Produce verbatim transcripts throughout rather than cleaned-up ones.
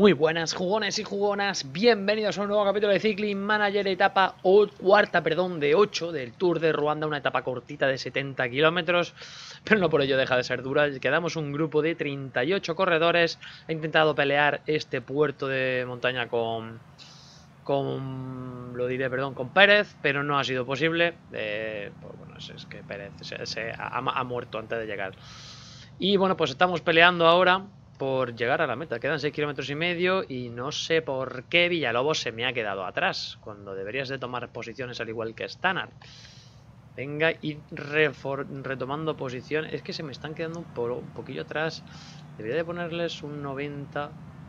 Muy buenas jugones y jugonas, bienvenidos a un nuevo capítulo de Cycling Manager, etapa o, cuarta perdón, de ocho del Tour de Ruanda, una etapa cortita de setenta kilómetros, pero no por ello deja de ser dura. Quedamos un grupo de treinta y ocho corredores, he intentado pelear este puerto de montaña con, con lo diré, perdón, con Pérez, pero no ha sido posible, eh, pues bueno, es, es que Pérez se, se ha, ha muerto antes de llegar. Y bueno, pues estamos peleando ahora por llegar a la meta. Quedan seis kilómetros y medio y no sé por qué Villalobos se me ha quedado atrás, cuando deberías de tomar posiciones al igual que Stannard. Venga, ir retomando posición. Es que se me están quedando un, po un poquillo atrás. Debería de ponerles un noventa.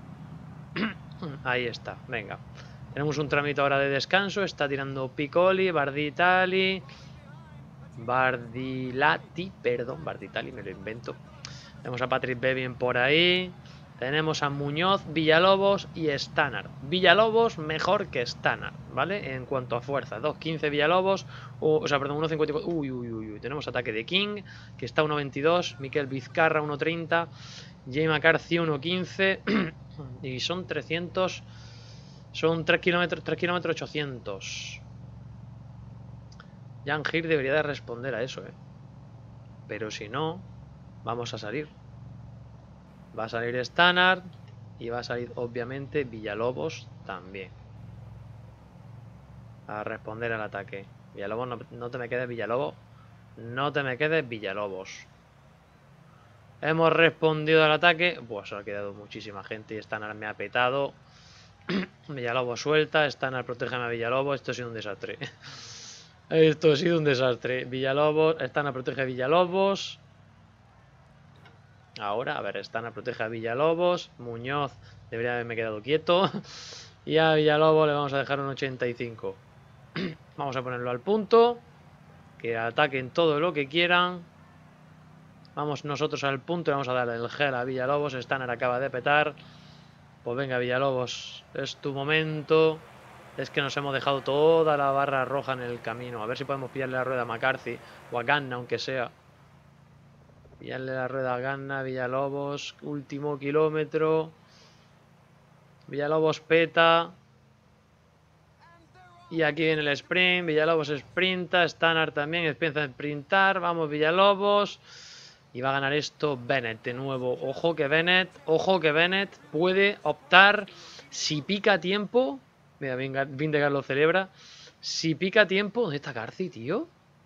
Ahí está, venga. Tenemos un trámite ahora de descanso. Está tirando Piccoli, Barditali. Bardilati, perdón, Barditali, me lo invento. Tenemos a Patrick Bevin por ahí. Tenemos a Muñoz, Villalobos y Stannard. Villalobos mejor que Stannard, ¿vale? En cuanto a fuerza. dos quince Villalobos. O, o sea, perdón, uno cincuenta y cuatro. Uy, uy, uy, uy. Tenemos ataque de King, que está uno veintidós. Miquel Vizcarra, uno treinta. Jay McCarthy, uno quince. Y son trescientos. Son tres kilómetros, tres kilómetros ochocientos. Jan Hir debería de responder a eso, ¿eh? Pero si no, vamos a salir. Va a salir Stannard y va a salir obviamente Villalobos también a responder al ataque. Villalobos, no, no te me quedes, Villalobos. No te me quedes, Villalobos. Hemos respondido al ataque. Pues ha quedado muchísima gente y Stannard me ha petado. Villalobos suelta, Stannard protégeme a Villalobos. Esto ha sido un desastre. Esto ha sido un desastre. Villalobos, Stannard protege a Villalobos. Ahora, a ver, Stannard protege a Villalobos. Muñoz debería haberme quedado quieto. Y a Villalobos le vamos a dejar un ochenta y cinco. Vamos a ponerlo al punto. Que ataquen todo lo que quieran. Vamos nosotros al punto y vamos a darle el gel a Villalobos. Stannard acaba de petar. Pues venga, Villalobos, es tu momento. Es que nos hemos dejado toda la barra roja en el camino. A ver si podemos pillarle la rueda a McCarthy. O a Ganna, aunque sea. Pillarle la rueda a Ganna, Villalobos, último kilómetro. Villalobos peta. Y aquí viene el sprint. Villalobos sprinta. Stannard también empieza a sprintar. Vamos, Villalobos. Y va a ganar esto Bennett de nuevo. Ojo que Bennett, ojo que Bennett puede optar. Si pica tiempo. Mira, Vingegaard lo celebra. Si pica tiempo. ¿Dónde está Garci, tío?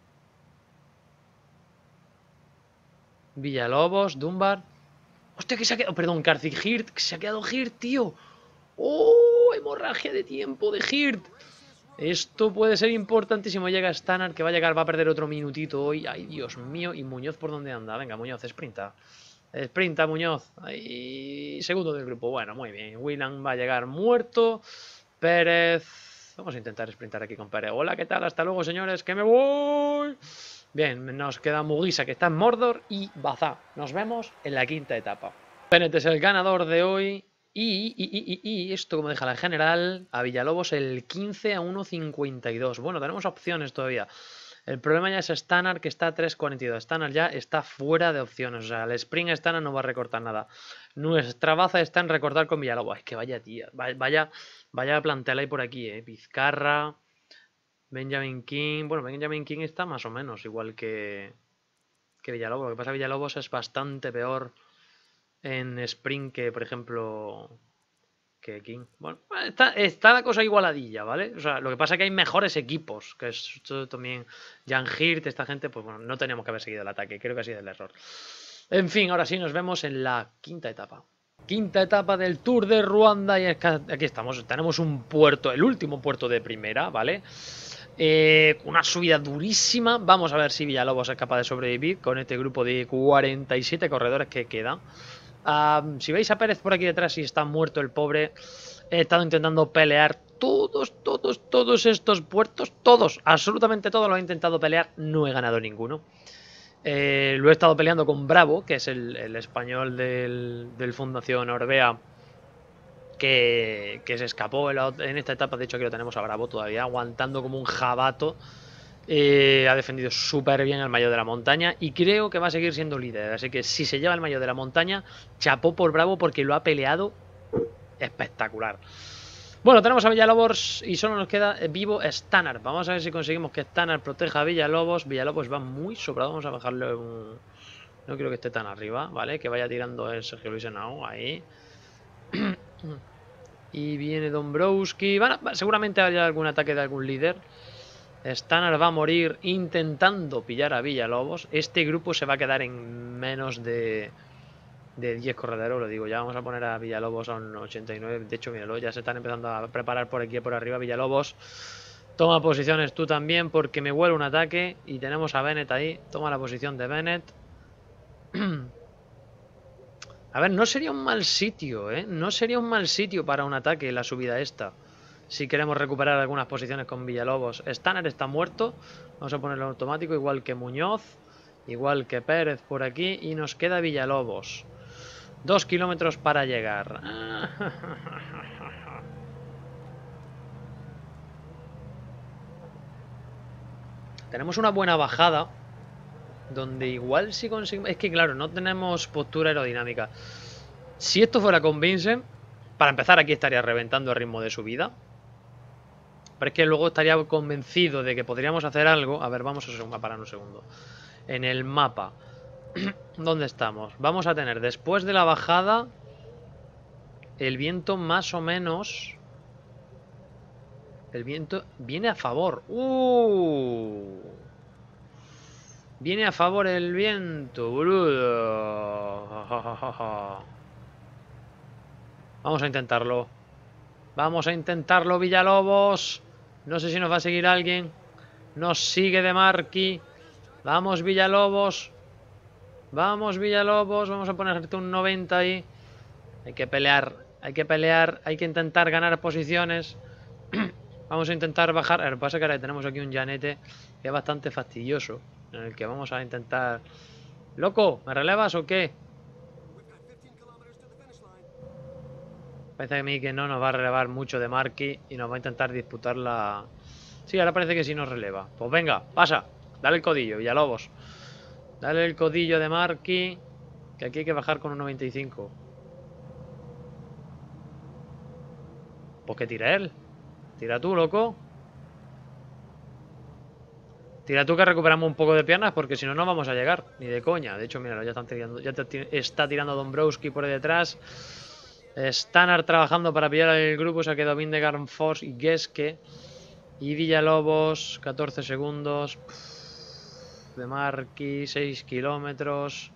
Villalobos, Dunbar. Hostia, que se ha quedado. Perdón, Garci, Hirt. Que se ha quedado Hirt, tío. ¡Oh! Hemorragia de tiempo de Hirt. Esto puede ser importantísimo. Llega Stannard, que va a llegar, va a perder otro minutito hoy. Ay, Dios mío. ¿Y Muñoz por dónde anda? Venga, Muñoz, sprinta. Sprinta, Muñoz. Ahí, segundo del grupo. Bueno, muy bien. Whelan va a llegar muerto. Pérez. Vamos a intentar sprintar aquí con Pérez. Hola, ¿qué tal? Hasta luego, señores, que me voy. Bien, nos queda Muguisa, que está en Mordor, y Bazá. Nos vemos en la quinta etapa. Bennett es el ganador de hoy. Y, y, y, y, y esto como deja la general a Villalobos el quince a uno cincuenta y dos. Bueno, tenemos opciones todavía. El problema ya es Stannard, que está a tres cuarenta y dos. Stannard ya está fuera de opciones. O sea, el sprint Stannard no va a recortar nada. Nuestra baza está en recortar con Villalobos. Es que vaya tía. Vaya, vaya plantel ahí por aquí, eh. Vizcarra, Benjamin King. Bueno, Benjamin King está más o menos igual que, que Villalobos. Lo que pasa es que Villalobos es bastante peor en sprint que, por ejemplo, que King. Bueno, está, está la cosa igualadilla, ¿vale? O sea, lo que pasa es que hay mejores equipos, que es también Jan Hirt, esta gente, pues bueno, no teníamos que haber seguido el ataque, creo que ha sido el error. En fin, ahora sí, nos vemos en la quinta etapa. Quinta etapa del Tour de Ruanda, y es que aquí estamos, tenemos un puerto, el último puerto de primera, ¿vale? Eh, una subida durísima. Vamos a ver si Villalobos es capaz de sobrevivir con este grupo de cuarenta y siete corredores que quedan. Uh, si veis a Pérez por aquí detrás y está muerto el pobre, he estado intentando pelear todos, todos, todos estos puertos, todos, absolutamente todos los he intentado pelear, no he ganado ninguno. Eh, lo he estado peleando con Bravo, que es el, el español del, del Fundación Orbea, que, que se escapó en, la, en esta etapa. De hecho aquí lo tenemos a Bravo todavía, aguantando como un jabato. Eh, ha defendido súper bien el maillot de la montaña y creo que va a seguir siendo líder. Así que si se lleva el maillot de la montaña, chapó por Bravo, porque lo ha peleado espectacular. Bueno, tenemos a Villalobos y solo nos queda vivo Stannard. Vamos a ver si conseguimos que Stannard proteja a Villalobos. Villalobos va muy sobrado. Vamos a bajarle un... No quiero que esté tan arriba, ¿vale? Que vaya tirando el Sergio Luis Henao ahí. Y viene Dombrowski. Van a... Seguramente haya algún ataque de algún líder. Stannard va a morir intentando pillar a Villalobos. Este grupo se va a quedar en menos de... de diez correderos, lo digo. Ya vamos a poner a Villalobos a un ochenta y nueve. De hecho, míralo, ya se están empezando a preparar por aquí y por arriba. Villalobos, toma posiciones tú también, porque me huele un ataque. Y tenemos a Bennett ahí. Toma la posición de Bennett. A ver, no sería un mal sitio, ¿eh? No sería un mal sitio para un ataque la subida esta. Si queremos recuperar algunas posiciones con Villalobos. Stannard está muerto. Vamos a ponerlo en automático, igual que Muñoz. Igual que Pérez por aquí. Y nos queda Villalobos. Dos kilómetros para llegar. Tenemos una buena bajada. Donde igual si conseguimos... Es que claro, no tenemos postura aerodinámica. Si esto fuera con Vincent, para empezar aquí estaría reventando el ritmo de subida. Pero es que luego estaría convencido de que podríamos hacer algo. A ver, vamos a parar un segundo. En el mapa. ¿Dónde estamos? Vamos a tener después de la bajada... El viento más o menos... El viento viene a favor. ¡Uh! Viene a favor el viento, boludo. Vamos a intentarlo. Vamos a intentarlo, Villalobos. No sé si nos va a seguir alguien. Nos sigue de Marqui. Vamos, Villalobos. Vamos, Villalobos. Vamos a ponerte un noventa ahí. Hay que pelear. Hay que pelear. Hay que intentar ganar posiciones. Vamos a intentar bajar. Lo que pasa es que ahora tenemos aquí un llanete que es bastante fastidioso. En el que vamos a intentar... ¡Loco! ¿Me relevas o qué? Parece a mí que no nos va a relevar mucho de Marqui y nos va a intentar disputar la... Sí, ahora parece que sí nos releva. Pues venga, pasa. Dale el codillo, Villalobos. Dale el codillo de Marqui. Que aquí hay que bajar con un noventa y cinco. Pues que tira él. Tira tú, loco. Tira tú que recuperamos un poco de piernas, porque si no, no vamos a llegar. Ni de coña. De hecho, míralo, ya están tirando. Ya te, está tirando Dombrowski por detrás. Stannard trabajando para pillar al grupo. Se ha quedado Vindegarn, Foss y Geske. Y Villalobos, catorce segundos. De Marqui, seis kilómetros.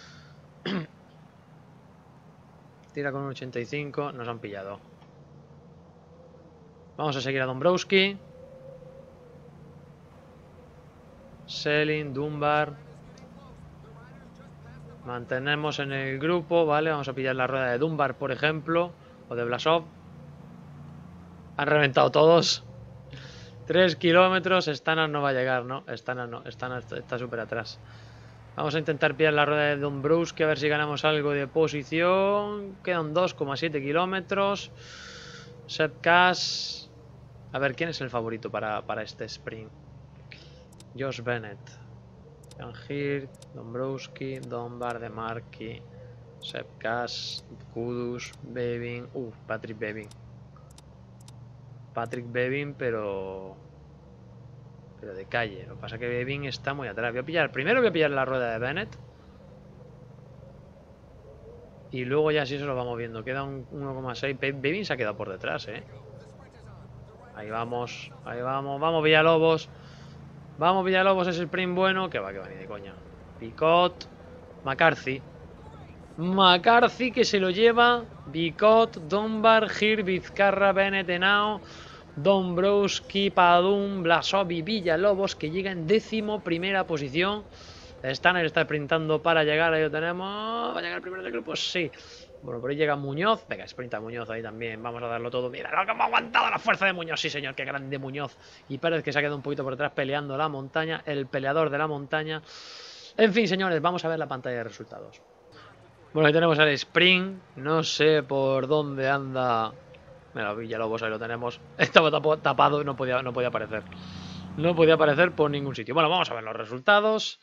Tira con un ochenta y cinco. Nos han pillado. Vamos a seguir a Dombrowski. Selin, Dunbar. Mantenemos en el grupo, ¿vale? Vamos a pillar la rueda de Dunbar, por ejemplo. O de Blasov. Han reventado todos. Tres kilómetros. Stannard no va a llegar, ¿no? Stannard no. Stannard está súper atrás. Vamos a intentar pillar la rueda de Dombrowski. A ver si ganamos algo de posición. Quedan dos coma siete kilómetros. Sepkas. A ver, ¿quién es el favorito para, para este sprint? Josh Bennett, Jan Hirt, Dombrowski, Dunbar, de Marqui, Sepkas, Kudus, Bevin, uh, Patrick Bevin. Patrick Bevin, pero... Pero de calle. Lo que pasa es que Bevin está muy atrás. Voy a pillar, primero voy a pillar la rueda de Bennett. Y luego ya sí se lo vamos viendo. Queda un uno coma seis. Bevin se ha quedado por detrás, eh. Ahí vamos, ahí vamos. Vamos, Villalobos. Vamos, Villalobos, es el sprint bueno. Que va, que va, ni de coña. Picot. McCarthy. McCarthy que se lo lleva. Picot, Dunbar, Hirt, Vizcarra, Bennett, Henao, Dombrowski, Padum, Blasov y Villalobos, que llega en décimo primera posición. Stannard está sprintando para llegar. Ahí lo tenemos. ¿Va a llegar el primero del grupo? Sí. Bueno, por ahí llega Muñoz. Venga, sprinta Muñoz ahí también. Vamos a darlo todo. Mira lo que hemos aguantado la fuerza de Muñoz. Sí, señor, qué grande Muñoz. Y Pérez, que se ha quedado un poquito por detrás peleando la montaña. El peleador de la montaña. En fin, señores, vamos a ver la pantalla de resultados. Bueno, ahí tenemos el sprint. No sé por dónde anda. Mira, Villalobos, ahí lo tenemos. Estaba tapado, no podía, no podía aparecer. No podía aparecer por ningún sitio. Bueno, vamos a ver los resultados.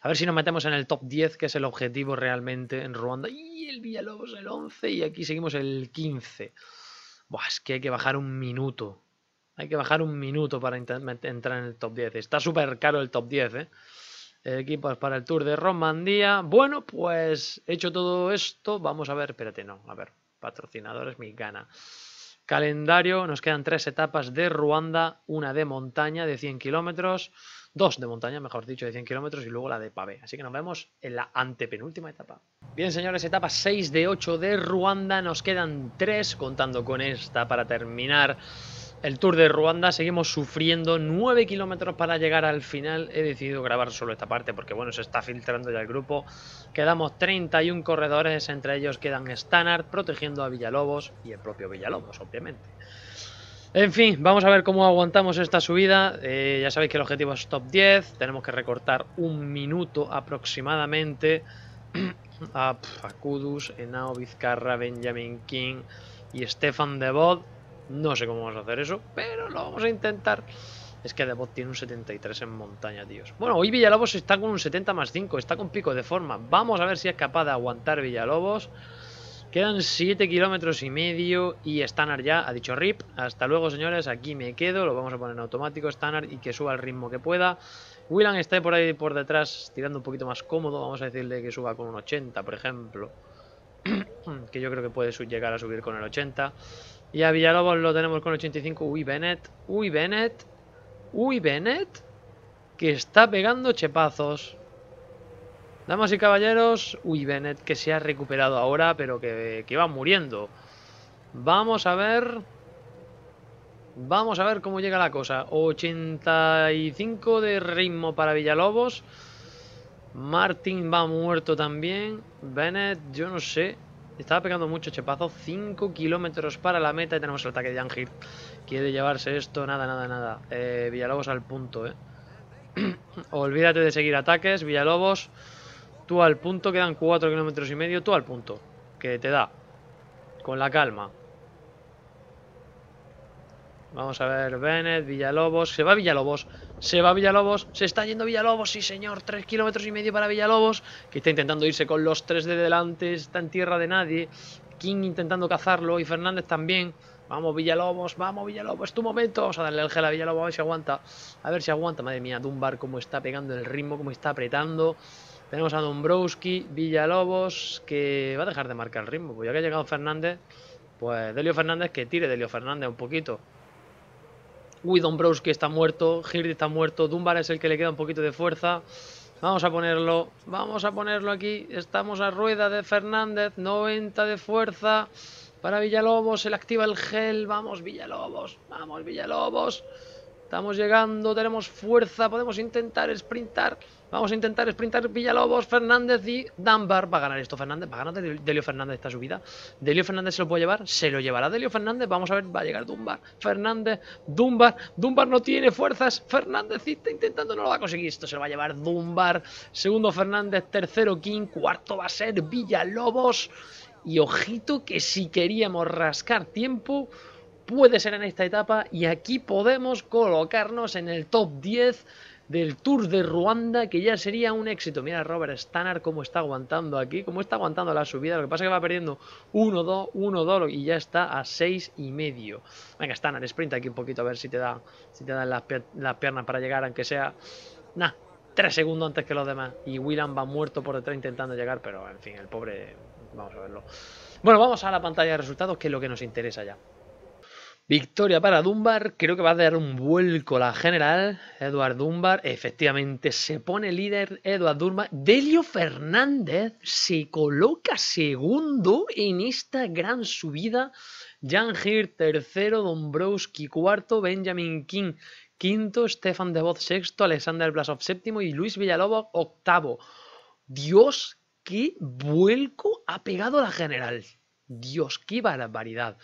A ver si nos metemos en el top diez, que es el objetivo realmente en Ruanda. Y el Villalobos el once y aquí seguimos el quince. Buah, es que hay que bajar un minuto. Hay que bajar un minuto para entrar en el top diez. Está súper caro el top diez, ¿eh? Equipos para el Tour de Romandía. Bueno, pues hecho todo esto, vamos a ver, espérate, no, a ver, patrocinadores Micana. Calendario, nos quedan tres etapas de Ruanda, una de montaña de cien kilómetros, dos de montaña, mejor dicho, de cien kilómetros y luego la de pavé. Así que nos vemos en la antepenúltima etapa. Bien, señores, etapa seis de ocho de Ruanda, nos quedan tres, contando con esta para terminar el Tour de Ruanda. Seguimos sufriendo nueve kilómetros para llegar al final. He decidido grabar solo esta parte porque, bueno, se está filtrando ya el grupo. Quedamos treinta y uno corredores, entre ellos quedan Stannard protegiendo a Villalobos y el propio Villalobos, obviamente. En fin, vamos a ver cómo aguantamos esta subida. Eh, ya sabéis que el objetivo es top diez. Tenemos que recortar un minuto aproximadamente a, a Kudus, Henao, Vizcarra, Benjamin King y Stefan de Bod. No sé cómo vamos a hacer eso, pero lo vamos a intentar. Es que Debot tiene un setenta y tres en montaña, tíos. Bueno, hoy Villalobos está con un setenta más cinco, está con pico de forma. Vamos a ver si es capaz de aguantar Villalobos. Quedan siete kilómetros y medio y Stannard ya ha dicho rip. Hasta luego, señores, aquí me quedo. Lo vamos a poner en automático, Stannard, y que suba el ritmo que pueda. Whelan está por ahí por detrás tirando un poquito más cómodo. Vamos a decirle que suba con un ochenta, por ejemplo. Que yo creo que puede llegar a subir con el ochenta. Y a Villalobos lo tenemos con ochenta y cinco. Uy, Bennett. Uy, Bennett. Uy, Bennett. Que está pegando chepazos. Damas y caballeros. Uy, Bennett que se ha recuperado ahora, pero que, que va muriendo. Vamos a ver. Vamos a ver cómo llega la cosa. ochenta y cinco de ritmo para Villalobos. Martin va muerto también. Bennett, yo no sé. Estaba pegando mucho chepazo. cinco kilómetros para la meta y tenemos el ataque de Jan Hirt. Quiere llevarse esto. Nada, nada, nada. Eh, Villalobos al punto, eh. Olvídate de seguir ataques. Villalobos, tú al punto. Quedan cuatro kilómetros y medio. Tú al punto. Que te da. Con la calma. Vamos a ver. Bennett, Villalobos. Se va Villalobos. Se va Villalobos. Se está yendo Villalobos. Sí, señor. tres kilómetros y medio para Villalobos. Que está intentando irse con los tres de delante. Está en tierra de nadie. King intentando cazarlo. Y Fernández también. Vamos, Villalobos. Vamos, Villalobos. Es tu momento. Vamos a darle el gel a Villalobos. A ver si aguanta. A ver si aguanta. Madre mía. Dunbar cómo está pegando el ritmo. Cómo está apretando. Tenemos a Dombrowski. Villalobos. Que va a dejar de marcar el ritmo. Pues ya que ha llegado Fernández. Pues Delio Fernández que tire Delio Fernández un poquito. Uy, Dombrowski está muerto, Hirt está muerto, Dunbar es el que le queda un poquito de fuerza. Vamos a ponerlo, vamos a ponerlo aquí. Estamos a rueda de Fernández, noventa de fuerza para Villalobos, se le activa el gel. Vamos, Villalobos, vamos, Villalobos. Estamos llegando, tenemos fuerza, podemos intentar sprintar. Vamos a intentar sprintar Villalobos, Fernández y Dunbar. Va a ganar esto Fernández, va a ganar Delio Fernández esta subida. Delio Fernández se lo puede llevar, se lo llevará Delio Fernández. Vamos a ver, va a llegar Dunbar, Fernández, Dunbar. Dunbar no tiene fuerzas, Fernández está intentando, no lo va a conseguir. Esto se lo va a llevar Dunbar. Segundo Fernández, tercero King, cuarto va a ser Villalobos. Y ojito que si queríamos rascar tiempo, puede ser en esta etapa y aquí podemos colocarnos en el top diez del Tour de Ruanda, que ya sería un éxito. Mira Robert Stannard cómo está aguantando aquí, cómo está aguantando la subida. Lo que pasa es que va perdiendo uno dos, uno dos y ya está a seis y medio. Venga, Stannard, sprint aquí un poquito a ver si te da, si te dan las, las piernas para llegar, aunque sea nah, tres segundos antes que los demás. Y Whelan va muerto por detrás intentando llegar, pero en fin, el pobre, vamos a verlo. Bueno, vamos a la pantalla de resultados, que es lo que nos interesa ya. Victoria para Dunbar, creo que va a dar un vuelco la general. Edward Dunbar, efectivamente se pone líder Edward Dunbar. Delio Fernández se coloca segundo en esta gran subida. Jan Hirt tercero, Dombrowski cuarto, Benjamin King quinto, Stefan de Bod sexto, Alexander Blasov séptimo y Luis Villalobos octavo. Dios, qué vuelco ha pegado la general. Dios, qué barbaridad.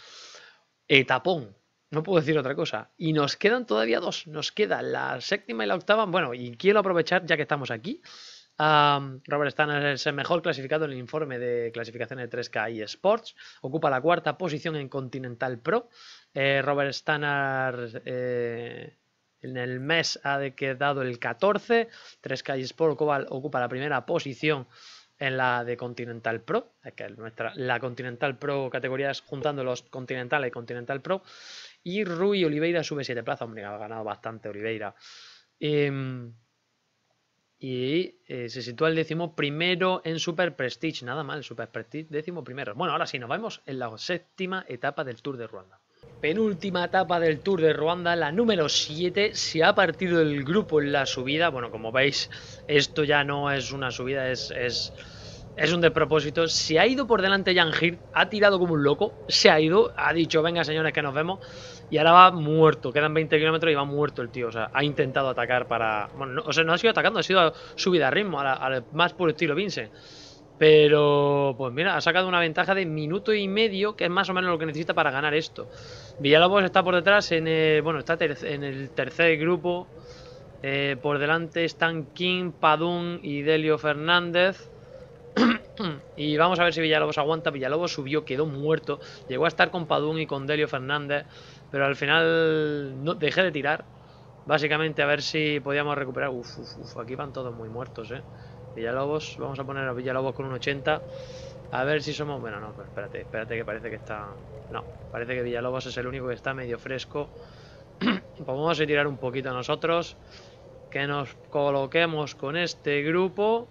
Etapón, no puedo decir otra cosa. Y nos quedan todavía dos. Nos queda la séptima y la octava. Bueno, y quiero aprovechar, ya que estamos aquí. Um, Robert Stannard es el mejor clasificado en el informe de clasificación de tres K y Sports. Ocupa la cuarta posición en Continental Pro. Eh, Robert Stannard... Eh, En el mes ha quedado el catorce. tres K Sport ocupa, ocupa la primera posición en la de Continental Pro. Que nuestra, la Continental Pro categorías juntando los Continental y Continental Pro. Y Rui Oliveira sube siete plazas. Hombre, ha ganado bastante Oliveira. Eh, y eh, se sitúa el décimo primero en Super Prestige. Nada mal, Super Prestige, décimo primero. Bueno, ahora sí, nos vemos en la séptima etapa del Tour de Ruanda. Penúltima etapa del Tour de Ruanda, la número siete. Se ha partido el grupo en la subida. Bueno, como veis, esto ya no es una subida, es, es, es un despropósito. Se ha ido por delante Jan Hirt, ha tirado como un loco, se ha ido, ha dicho, venga señores que nos vemos. Y ahora va muerto, quedan veinte kilómetros y va muerto el tío. O sea, ha intentado atacar para... Bueno, no, o sea, no ha sido atacando, ha sido subida a ritmo, al más puro estilo Vincent. Pero, pues mira, ha sacado una ventaja de minuto y medio, que es más o menos lo que necesita para ganar esto. Villalobos está por detrás, en el, bueno, está en el tercer grupo. Eh, por delante están King, Padún y Delio Fernández. Y vamos a ver si Villalobos aguanta. Villalobos subió, quedó muerto. Llegó a estar con Padún y con Delio Fernández, pero al final no, dejé de tirar. Básicamente a ver si podíamos recuperar. Uf, uf, uf, aquí van todos muy muertos, eh. Villalobos, vamos a poner a Villalobos con un ochenta. A ver si somos... Bueno, no, pues espérate, espérate que parece que está... No, parece que Villalobos es el único que está medio fresco. Pues vamos a tirar un poquito nosotros. Que nos coloquemos con este grupo.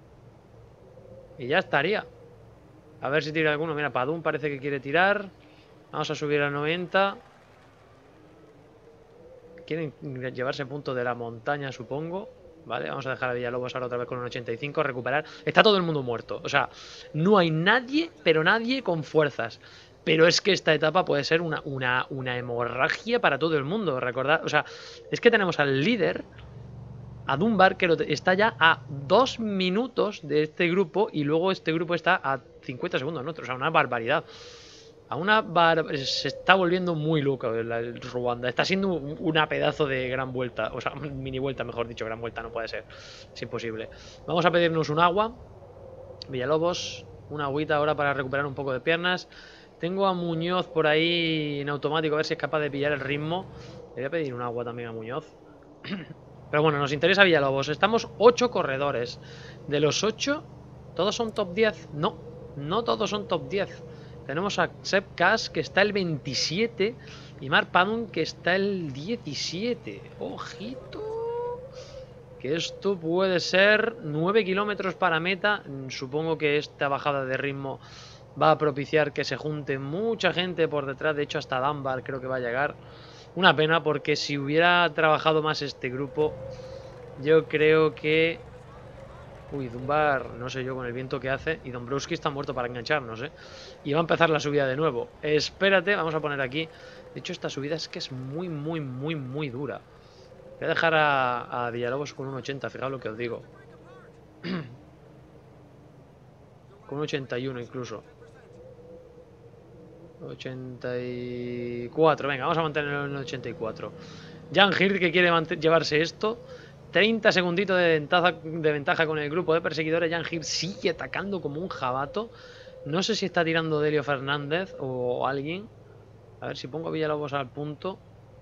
Y ya estaría. A ver si tira alguno. Mira, Padún parece que quiere tirar. Vamos a subir a noventa. Quieren llevarse punto de la montaña, supongo. Vale, vamos a dejar a Villalobos ahora otra vez con un ochenta y cinco. Recuperar. Está todo el mundo muerto. O sea, no hay nadie, pero nadie con fuerzas. Pero es que esta etapa puede ser una, una, una hemorragia para todo el mundo. Recordad, o sea, es que tenemos al líder, a Dunbar, que está ya a dos minutos de este grupo. Y luego este grupo está a cincuenta segundos nuestro. O sea, una barbaridad. A una bar... Se está volviendo muy loco el, el Ruanda. Está siendo una pedazo de gran vuelta. O sea, mini vuelta, mejor dicho. Gran vuelta no puede ser. Es imposible. Vamos a pedirnos un agua. Villalobos. Una agüita ahora para recuperar un poco de piernas. Tengo a Muñoz por ahí en automático. A ver si es capaz de pillar el ritmo. Le voy a pedir un agua también a Muñoz. Pero bueno, nos interesa Villalobos. Estamos ocho corredores. De los ocho, ¿todos son top diez? No, no todos son top diez. Tenemos a Sepp Kuss, que está el veintisiete, y Mark Padun, que está el diecisiete. Ojito, que esto puede ser nueve kilómetros para meta. Supongo que esta bajada de ritmo va a propiciar que se junte mucha gente por detrás. De hecho, hasta Dunbar creo que va a llegar. Una pena, porque si hubiera trabajado más este grupo, yo creo que... Uy, Dunbar, no sé yo con el viento que hace. Y Dombrowski está muerto para engancharnos, ¿eh? Y va a empezar la subida de nuevo. Espérate, vamos a poner aquí. De hecho, esta subida es que es muy, muy, muy, muy dura. Voy a dejar a, a Villalobos con un ochenta, fijaos lo que os digo. Con un ochenta y uno incluso. ochenta y cuatro, venga, vamos a mantenerlo en el ochenta y cuatro. Jan Hirt, que quiere llevarse esto. treinta segunditos de ventaja, de ventaja con el grupo de perseguidores. Jan Hirt sigue atacando como un jabato. No sé si está tirando Delio Fernández o alguien. A ver si pongo a Villalobos al punto.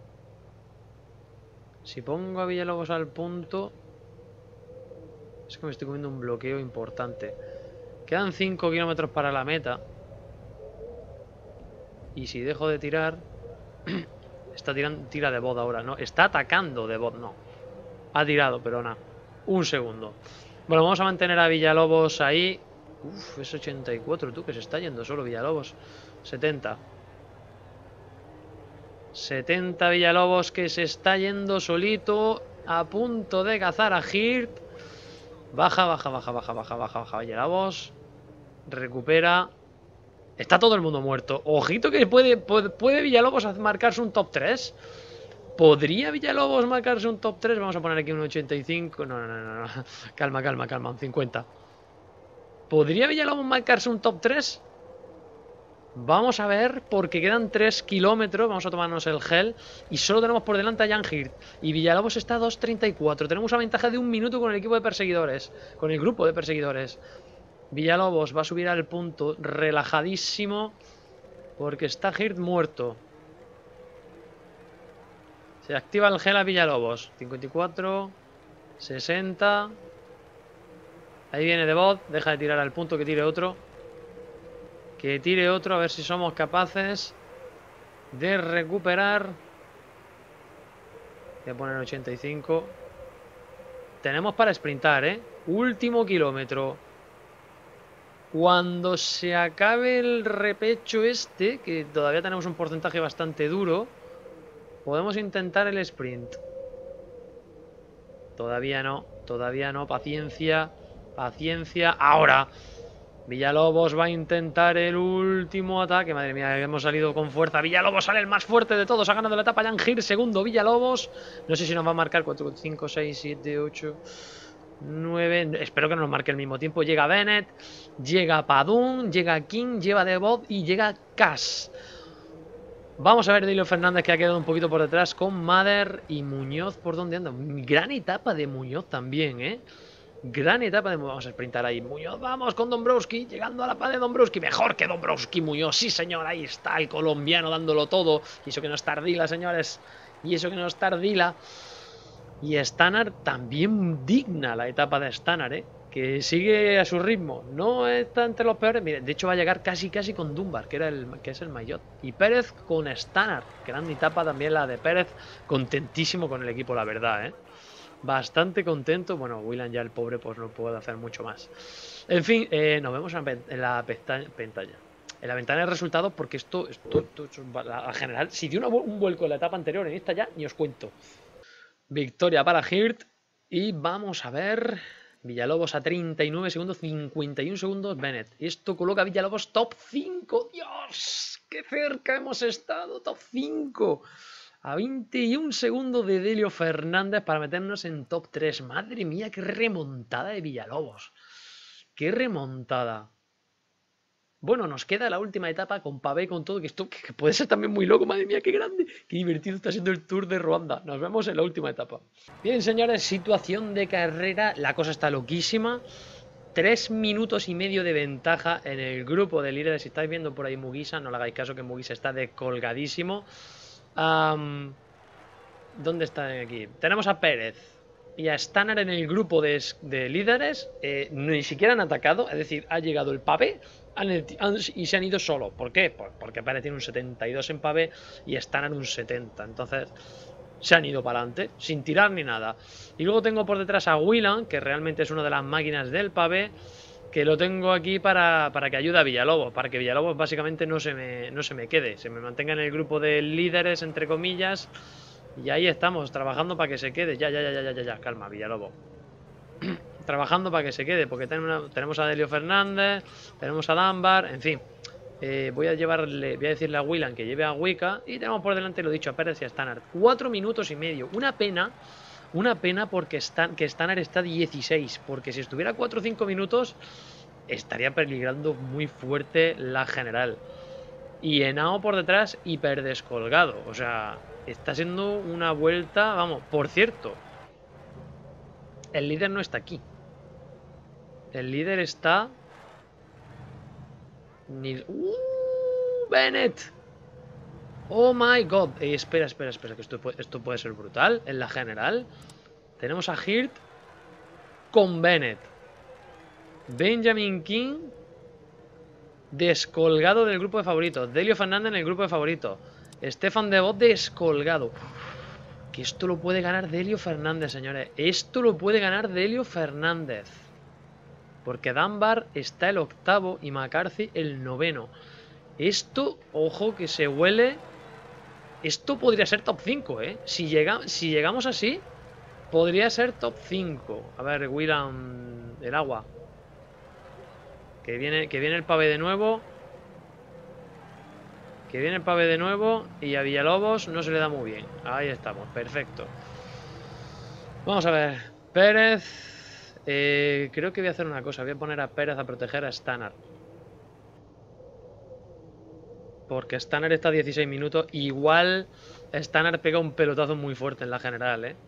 Si pongo a Villalobos al punto... Es que me estoy comiendo un bloqueo importante. Quedan cinco kilómetros para la meta. Y si dejo de tirar... Está tirando, tira de bot ahora, ¿no? Está atacando de bot, no. Ha tirado, pero nada. Un segundo. Bueno, vamos a mantener a Villalobos ahí. Uf, es ochenta y cuatro, tú, que se está yendo solo Villalobos. setenta. setenta Villalobos, que se está yendo solito. A punto de cazar a Hirt. Baja, baja, baja, baja, baja, baja, baja. Villalobos. Recupera. Está todo el mundo muerto. Ojito que puede, puede, puede Villalobos marcarse un top tres. ¿Podría Villalobos marcarse un top tres? Vamos a poner aquí un ochenta y cinco. No, no, no, no. Calma, calma, calma. Un cincuenta. ¿Podría Villalobos marcarse un top tres? Vamos a ver, porque quedan tres kilómetros. Vamos a tomarnos el gel. Y solo tenemos por delante a Jan Hirt. Y Villalobos está a dos treinta y cuatro. Tenemos una ventaja de un minuto con el equipo de perseguidores. Con el grupo de perseguidores. Villalobos va a subir al punto relajadísimo, porque está Hirt muerto. Se activa el gel a Villalobos. cincuenta y cuatro, sesenta. Ahí viene de bot. Deja de tirar al punto, que tire otro. Que tire otro, a ver si somos capaces de recuperar. Voy a poner ochenta y cinco. Tenemos para sprintar, ¿eh? Último kilómetro. Cuando se acabe el repecho este, que todavía tenemos un porcentaje bastante duro, podemos intentar el sprint. Todavía no, todavía no. Paciencia, paciencia. Ahora Villalobos va a intentar el último ataque. Madre mía, hemos salido con fuerza. Villalobos sale el más fuerte de todos. Ha ganado la etapa Jan Hirt. Segundo Villalobos. No sé si nos va a marcar cuatro, cinco, seis, siete, ocho, nueve. Espero que no nos marque al mismo tiempo. Llega Bennett, llega Padún, llega King, lleva Debot y llega Cass. Vamos a ver Delio Fernández, que ha quedado un poquito por detrás con Mader y Muñoz. ¿Por dónde anda? Gran etapa de Muñoz también, ¿eh? Gran etapa de... Vamos a sprintar ahí. Muñoz, vamos con Dombrowski. Llegando a la par de Dombrowski. Mejor que Dombrowski, Muñoz. Sí, señor. Ahí está el colombiano dándolo todo. Y eso que no está Ardila, señores. Y eso que no está Ardila. Y Stannard también digna la etapa de Stannard, ¿eh? Que sigue a su ritmo. No está entre los peores. Mire, de hecho va a llegar casi casi con Dunbar, que, era el, que es el Maillot. Y Pérez con Stannard. Gran etapa también la de Pérez. Contentísimo con el equipo, la verdad, ¿eh? Bastante contento. Bueno, William ya el pobre pues no puede hacer mucho más. En fin, eh, nos vemos en la pestaña, pantalla. En la ventana de resultados, porque esto, esto, esto, esto la general, si dio una, un vuelco en la etapa anterior, en esta ya ni os cuento. Victoria para Hirt. Y vamos a ver. Villalobos a treinta y nueve segundos, cincuenta y uno segundos Bennett. Esto coloca a Villalobos top cinco. ¡Dios! ¡Qué cerca hemos estado! Top cinco. A veintiún segundos de Delio Fernández para meternos en top tres. Madre mía, qué remontada de Villalobos. Qué remontada. Bueno, nos queda la última etapa con Pavé, con todo, que esto que puede ser también muy loco. Madre mía, qué grande. Qué divertido está siendo el Tour de Ruanda. Nos vemos en la última etapa. Bien, señores, situación de carrera. La cosa está loquísima. Tres minutos y medio de ventaja en el grupo de líderes. Si estáis viendo por ahí Muguisa, no le hagáis caso, que Muguisa está descolgadísimo. Um, ¿Dónde está aquí? Tenemos a Pérez y a Stannard en el grupo de, de líderes. Eh, ni siquiera han atacado, es decir, ha llegado el Pavé han, han, y se han ido solo. ¿Por qué? Pues porque Pérez tiene un setenta y dos en Pavé y Stannard un setenta. Entonces se han ido para adelante sin tirar ni nada. Y luego tengo por detrás a Willan, que realmente es una de las máquinas del Pavé, que lo tengo aquí para, para que ayude a Villalobos, para que Villalobos básicamente no se, me, no se me quede, se me mantenga en el grupo de líderes, entre comillas, y ahí estamos, trabajando para que se quede. Ya, ya, ya, ya, ya, ya, calma, Villalobos. Trabajando para que se quede, porque tenemos, tenemos a Delio Fernández, tenemos a Dunbar, en fin. Eh, voy a llevarle, voy a decirle a Willan que lleve a Wicca, y tenemos por delante, lo dicho, a Pérez y a Stannard. Cuatro minutos y medio, una pena. Una pena porque Stan, que Stannard está dieciséis, porque si estuviera cuatro o cinco minutos estaría peligrando muy fuerte la general. Y Henao por detrás hiper descolgado, o sea, está siendo una vuelta, vamos, por cierto, el líder no está aquí. El líder está... Ni... ¡Uh! ¡Bennett! ¡Oh my god! Eh, espera, espera, espera, que esto puede, esto puede ser brutal. En la general tenemos a Hirt con Bennett. Benjamin King descolgado del grupo de favoritos. Delio Fernández en el grupo de favoritos. Stefan Debot descolgado. Que esto lo puede ganar Delio Fernández, señores. Esto lo puede ganar Delio Fernández. Porque Dunbar está el octavo y McCarthy el noveno. Esto, ojo, que se huele. Esto podría ser top cinco, ¿eh? Si, llega, si llegamos así, podría ser top cinco. A ver, Willan, el agua. Que viene, que viene el Pavé de nuevo. Que viene el Pavé de nuevo. Y a Villalobos no se le da muy bien. Ahí estamos, perfecto. Vamos a ver. Pérez. Eh, creo que voy a hacer una cosa. Voy a poner a Pérez a proteger a Stannard. Porque Stannard está a dieciséis minutos. Igual Stannard pega un pelotazo muy fuerte en la general, ¿eh?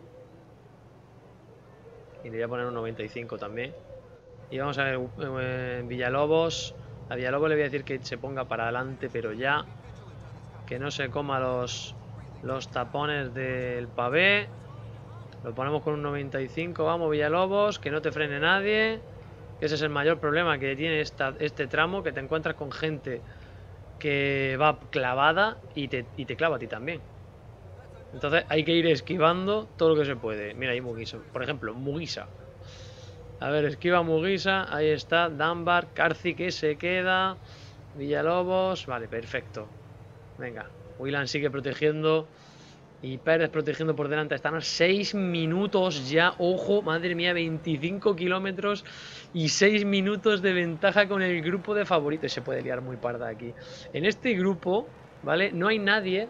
Y le voy a poner un noventa y cinco también. Y vamos a ver, eh, Villalobos. A Villalobos le voy a decir que se ponga para adelante, pero ya. Que no se coma los, los tapones del pavé. Lo ponemos con un noventa y cinco. Vamos, Villalobos, que no te frene nadie. Ese es el mayor problema que tiene esta, este tramo, que te encuentras con gente que va clavada y te, y te clava a ti también. Entonces hay que ir esquivando todo lo que se puede. Mira ahí Muguisa, por ejemplo, Muguisa. A ver, esquiva Muguisa, ahí está, Dunbar, Carci que se queda, Villalobos, vale, perfecto. Venga, Whelan sigue protegiendo y Pérez protegiendo por delante. Están a seis minutos ya, ojo, madre mía, veinticinco kilómetros y seis minutos de ventaja con el grupo de favoritos. Se puede liar muy parda aquí. En este grupo, ¿vale? No hay nadie.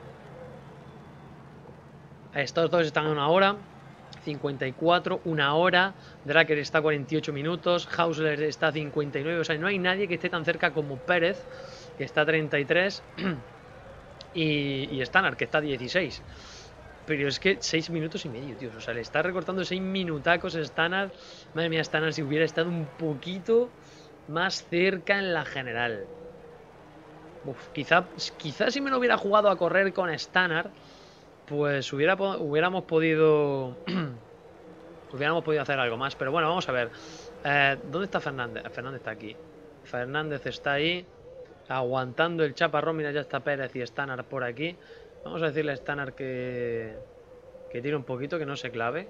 Estos dos están a una hora, cincuenta y cuatro, una hora. Dracker está a cuarenta y ocho minutos, Hausler está a cincuenta y nueve. O sea, no hay nadie que esté tan cerca como Pérez, que está a treinta y tres, y, y Stannard, que está a dieciséis. Pero es que seis minutos y medio, tío. O sea, le está recortando seis minutacos a Stannard. Madre mía, Stannard, si hubiera estado un poquito más cerca en la general. Uf, quizá, quizá si me lo hubiera jugado a correr con Stannard, pues hubiera, hubiéramos podido hubiéramos podido hacer algo más. Pero bueno, vamos a ver. eh, ¿Dónde está Fernández? Fernández está aquí. Fernández está ahí aguantando el chaparrón. Mira, ya está Pérez y Stannard por aquí. Vamos a decirle a Stannard que que tire un poquito, que no se clave.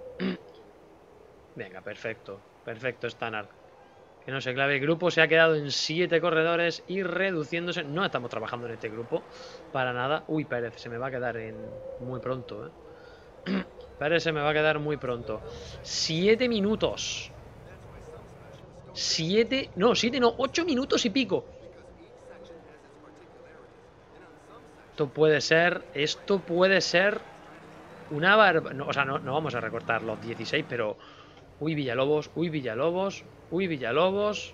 Venga, perfecto. Perfecto, Stannard. Que no se clave. El grupo se ha quedado en siete corredores y reduciéndose. No estamos trabajando en este grupo para nada. Uy, Pérez se me va a quedar en muy pronto, ¿eh? Pérez se me va a quedar muy pronto. Siete minutos. Siete. No, siete no. Ocho minutos y pico. Esto puede ser. Esto puede ser una barba. No, o sea, no, no vamos a recortar los dieciséis, pero. Uy, Villalobos. Uy, Villalobos. Uy, Villalobos.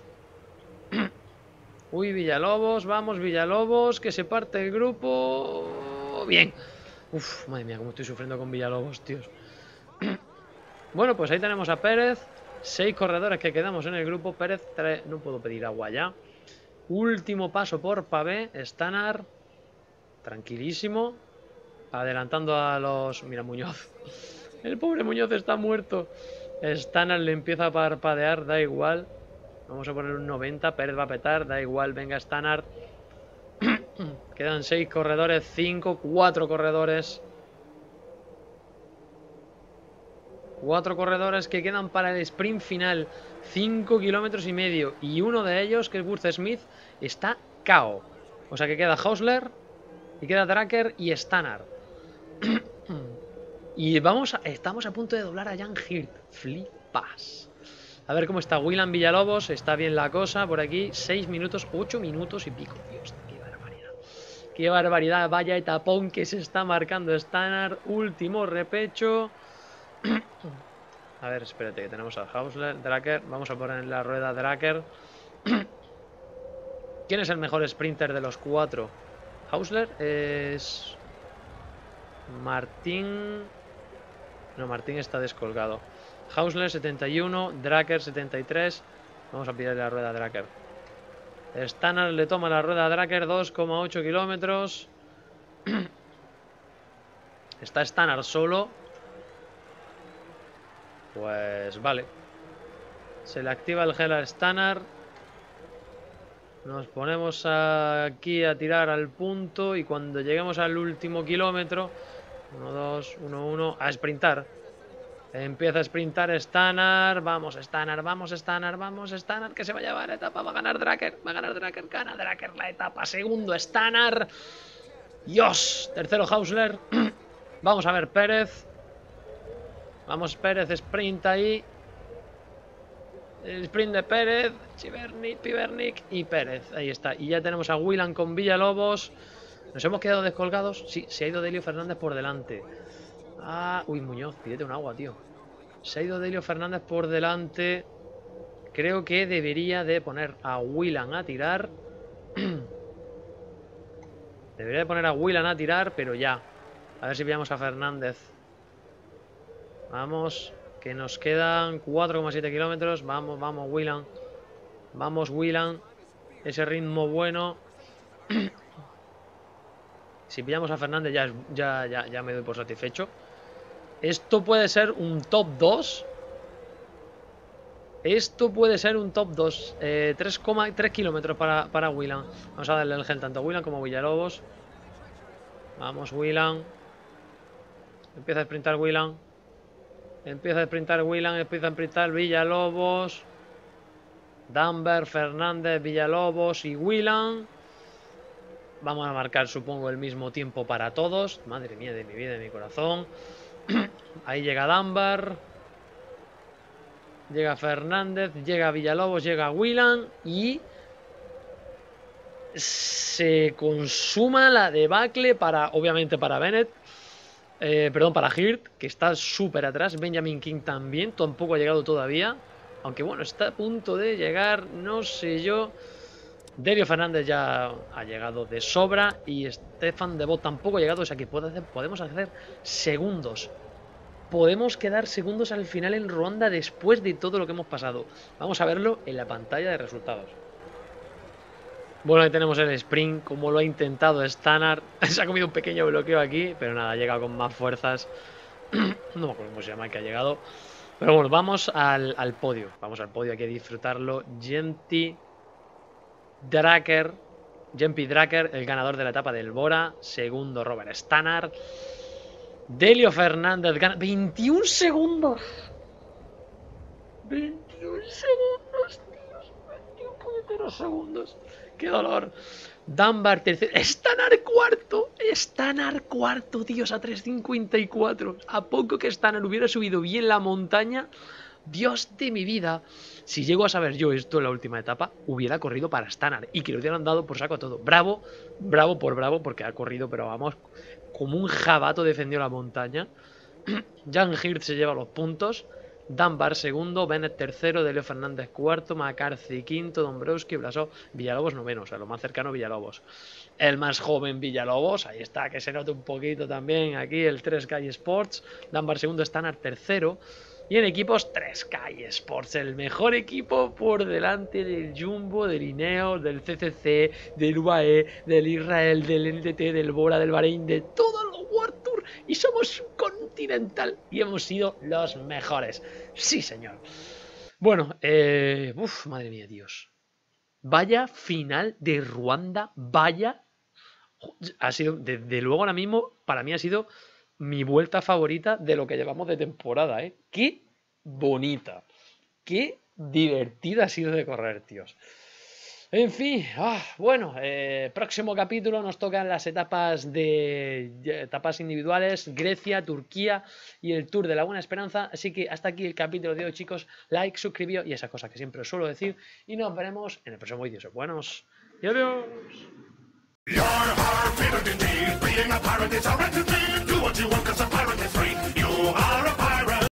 Uy, Villalobos. Vamos, Villalobos. Que se parte el grupo. Bien. Uf, madre mía, cómo estoy sufriendo con Villalobos, tíos. Bueno, pues ahí tenemos a Pérez. Seis corredores que quedamos en el grupo. Pérez, tres. No puedo pedir agua ya. Último paso por pavé. Stannard. Tranquilísimo. Adelantando a los... Mira, Muñoz. El pobre Muñoz está muerto. Stannard le empieza a parpadear. Da igual. Vamos a poner un noventa. Pérez va a petar. Da igual. Venga, Stannard. Quedan seis corredores. cinco. cuatro corredores. Cuatro corredores que quedan para el sprint final. cinco kilómetros y medio. Y uno de ellos, que es Wurth Smith, está K O. O sea que queda Hausler. Y queda Dracker y Stannard. Y vamos a, estamos a punto de doblar a Jan Hirt. Flipas. A ver cómo está Whelan Villalobos. Está bien la cosa por aquí. seis minutos, ocho minutos y pico. Dios, qué barbaridad. Qué barbaridad. Vaya etapón que se está marcando Stannard. Último repecho. A ver, espérate, que tenemos a Hausler, Dracker. Vamos a poner en la rueda Dracker. ¿Quién es el mejor sprinter de los cuatro? Hausler es... Martín... No, Martín está descolgado. Hausler setenta y uno, Dracker setenta y tres. Vamos a pillarle la rueda a Dracker. Stannard le toma la rueda a Dracker, dos coma ocho kilómetros. Está Stannard solo. Pues vale. Se le activa el gel a Stannard. Nos ponemos aquí a tirar al punto. Y cuando lleguemos al último kilómetro, uno, dos, uno, uno, a sprintar. Empieza a sprintar Stannard. Vamos, Stannard, vamos, Stannard, vamos, Stannard, que se va a llevar la etapa. Va a ganar Dracker, va a ganar Dracker, gana Dracker la etapa. Segundo Stannard. Dios. Tercero Hausler. Vamos a ver Pérez. Vamos, Pérez, sprint ahí. El sprint de Pérez, Chivernik, Pivernik y Pérez. Ahí está. Y ya tenemos a Whelan con Villalobos. ¿Nos hemos quedado descolgados? Sí, se ha ido Delio Fernández por delante. Ah, uy, Muñoz, pídete un agua, tío. Se ha ido Delio Fernández por delante. Creo que debería de poner a Whelan a tirar. Debería de poner a Whelan a tirar, pero ya. A ver si pillamos a Fernández. Vamos, que nos quedan cuatro coma siete kilómetros. Vamos, vamos, Whelan. Vamos, Whelan. Ese ritmo bueno. Si pillamos a Fernández ya, ya, ya, ya me doy por satisfecho. Esto puede ser un top dos. Esto puede ser un top dos. Eh, tres coma tres kilómetros para, para Willan. Vamos a darle el gen tanto a Willan como a Villalobos. Vamos, Willan. Empieza a sprintar Willan. Empieza a sprintar Willan. Empieza a sprintar Villalobos. Dunbar, Fernández, Villalobos y Willan. Vamos a marcar, supongo, el mismo tiempo para todos. Madre mía de mi vida, de mi corazón. Ahí llega Dunbar. Llega Fernández, llega Villalobos, llega Willan y se consuma la debacle para, obviamente, para Bennett. Eh, perdón, para Hirt, que está súper atrás. Benjamin King también, tampoco ha llegado todavía. Aunque bueno, está a punto de llegar, no sé yo. Delio Fernández ya ha llegado de sobra y Stefan de Bot tampoco ha llegado. O sea que puede hacer, podemos hacer segundos. Podemos quedar segundos al final en ronda después de todo lo que hemos pasado. Vamos a verlo en la pantalla de resultados. Bueno, ahí tenemos el sprint, como lo ha intentado Stannard. Se ha comido un pequeño bloqueo aquí, pero nada, ha llegado con más fuerzas. No me acuerdo cómo se llama el que ha llegado. Pero bueno, vamos al, al podio. Vamos al podio, hay que disfrutarlo. Genty Dracker. Jempi Dracker, el ganador de la etapa del Bora. Segundo, Robert Stannard. Delio Fernández gana veintiún segundos. veintiún segundos, tíos. veintiún puñeteros segundos. Qué dolor. Dunbar tercero. Stannard cuarto. Stannard cuarto, tíos, a tres cincuenta y cuatro. A poco que Stannard hubiera subido bien la montaña. Dios de mi vida. Si llego a saber yo esto en la última etapa, hubiera corrido para Stannard y que le hubieran dado por saco a todo. Bravo, bravo por bravo, porque ha corrido, pero vamos, como un jabato defendió la montaña. Jan Hirt se lleva los puntos. Dunbar segundo, Bennett tercero, Delio Fernández cuarto, McCarthy quinto, Dombrowski, Blasov, Villalobos noveno, o sea, lo más cercano Villalobos. El más joven Villalobos, ahí está, que se nota un poquito también aquí el tres K Sports. Dunbar segundo, Stannard tercero. Y en equipos tres K Sports, el mejor equipo por delante del Jumbo, del Ineos, del C C C, del U A E, del Israel, del N T T, del Bora, del Bahrein, de todos los World Tour. Y somos un continental y hemos sido los mejores. Sí, señor. Bueno, eh, uf, madre mía, Dios. Vaya final de Ruanda, vaya. Ha sido, desde luego ahora mismo, para mí ha sido mi vuelta favorita de lo que llevamos de temporada, ¿eh? Qué bonita, qué divertida ha sido de correr, tíos. En fin, ah, bueno, eh, próximo capítulo nos tocan las etapas de etapas individuales, Grecia, Turquía y el Tour de la Buena Esperanza. Así que hasta aquí el capítulo de hoy, chicos. Like, suscribíos y esa cosa que siempre os suelo decir. Y nos veremos en el próximo vídeo. Sois buenos y adiós.